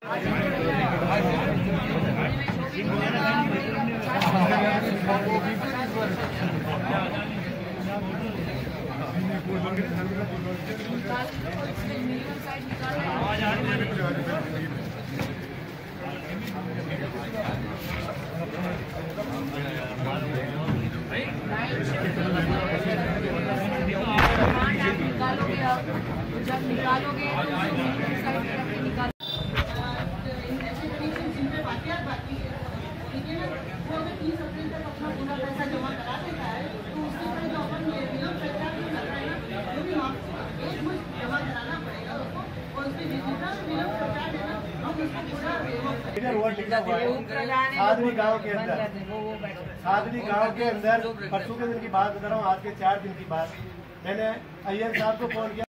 जब निकालोगे साधवी गांव के अंदर परसों के दिन की बात बता रहा हूँ, आज के 4 दिन की बात, मैंने अय्यर साहब को फोन किया।